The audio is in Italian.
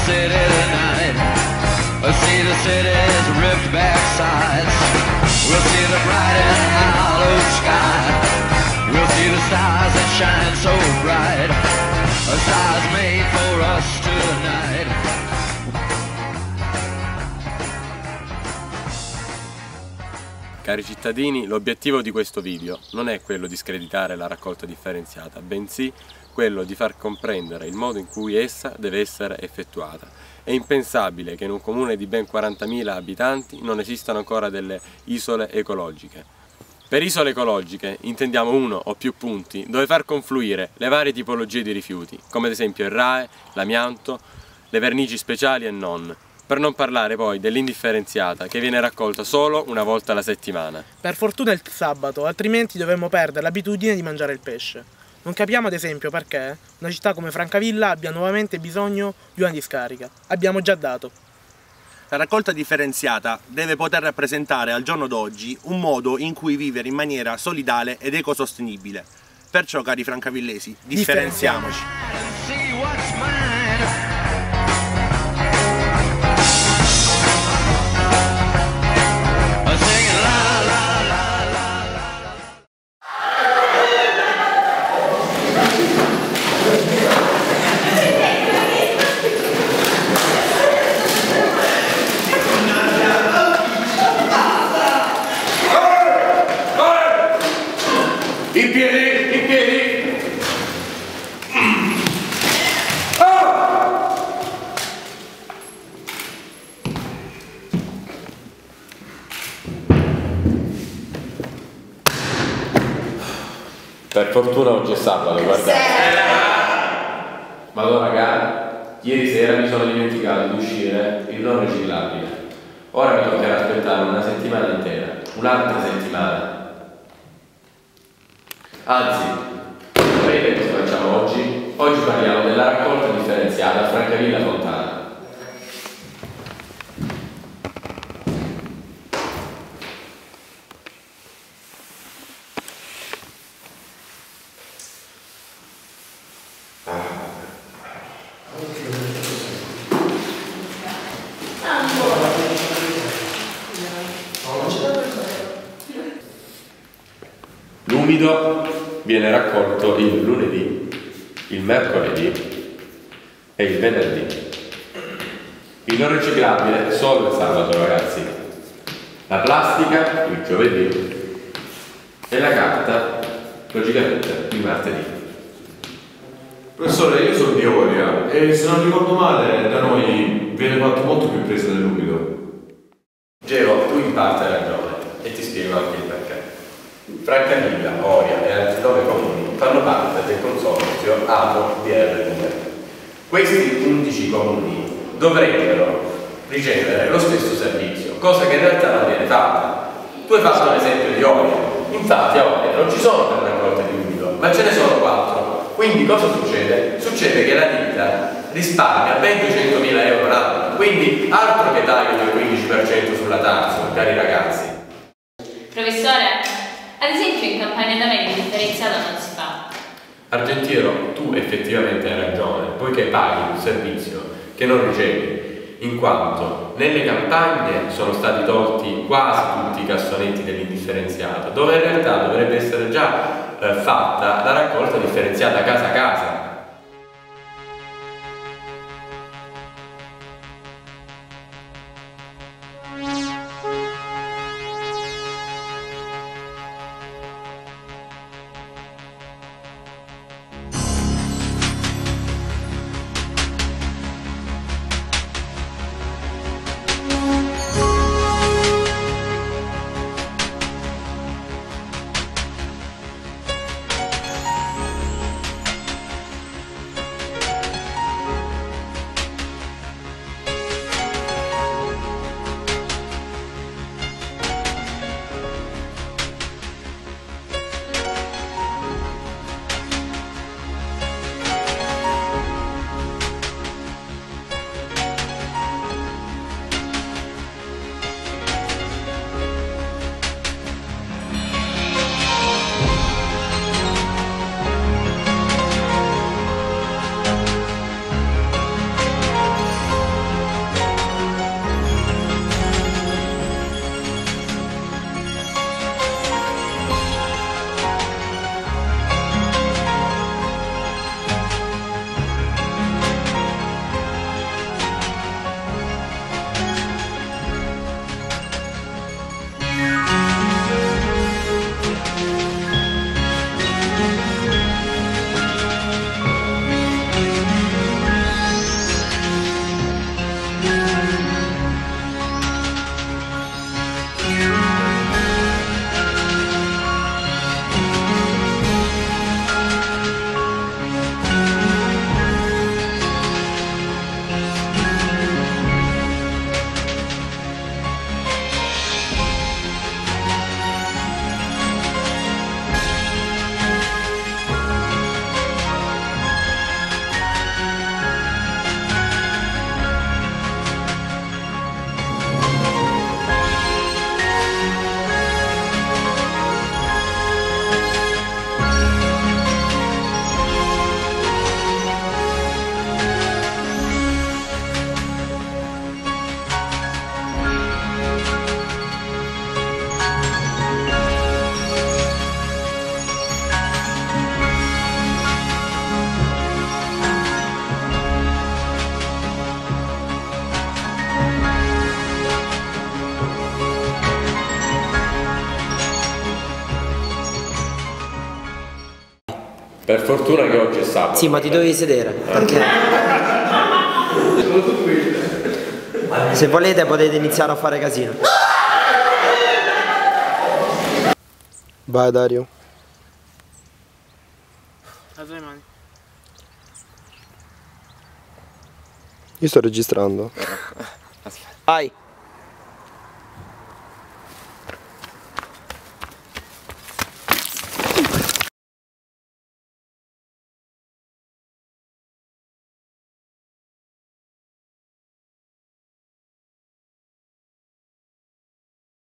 city tonight. We'll see the city's ripped back sides. We'll see the bright and hollow sky. We'll see the stars that shine so bright. A stars made for us tonight. Cari cittadini, l'obiettivo di questo video non è quello di screditare la raccolta differenziata, bensì quello di far comprendere il modo in cui essa deve essere effettuata. È impensabile che in un comune di ben 40.000 abitanti non esistano ancora delle isole ecologiche. Per isole ecologiche intendiamo uno o più punti dove far confluire le varie tipologie di rifiuti, come ad esempio il RAE, l'amianto, le vernici speciali e non. Per non parlare poi dell'indifferenziata, che viene raccolta solo una volta alla settimana. Per fortuna il sabato, altrimenti dovremmo perdere l'abitudine di mangiare il pesce. Non capiamo ad esempio perché una città come Francavilla abbia nuovamente bisogno di una discarica. Abbiamo già dato. La raccolta differenziata deve poter rappresentare al giorno d'oggi un modo in cui vivere in maniera solidale ed ecosostenibile. Perciò, cari francavillesi, differenziamoci. In piedi, in piedi! Per fortuna oggi è sabato, guardate. Ma allora raga, ieri sera mi sono dimenticato di uscire il non riciclabile. Ora mi toccherà aspettare una settimana intera, un'altra settimana. Anzi, sapete cosa facciamo oggi? Oggi parliamo della raccolta differenziata a Francavilla Fontana. L'umido viene raccolto il lunedì, il mercoledì e il venerdì. Il non riciclabile solo il sabato, ragazzi. La plastica il giovedì e la carta, logicamente, il martedì. Professore, io sono di Oria e se non ricordo male da noi viene fatto molto più peso dell'umido. Gero, tu in parte hai ragione e ti spiego anche il perché. Francavilla, Oria e altri 9 comuni fanno parte del consorzio APO-DR2. Questi 11 comuni dovrebbero ricevere lo stesso servizio, cosa che in realtà non viene fatta. Tu hai fatto l'esempio di Oria, infatti a Oria non ci sono per raccolte di umido, ma ce ne sono 4. Quindi cosa succede? Succede che la ditta risparmia ben 200.000 euro l'anno, quindi altro che taglio del 15% sulla TARSU, cari ragazzi. Professore, ad esempio in campagna da me differenziata non si fa. Argentiero, tu effettivamente hai ragione, poiché paghi un servizio che non ricevi, in quanto nelle campagne sono stati tolti quasi tutti i cassonetti dell'indifferenziato, dove in realtà dovrebbe essere già fatta la raccolta differenziata casa a casa. Per fortuna che oggi è sabato. Sì, ma ti dovevi sedere. Perché? Se volete potete iniziare a fare casino. Vai Dario. Alza le mani. Io sto registrando. Vai.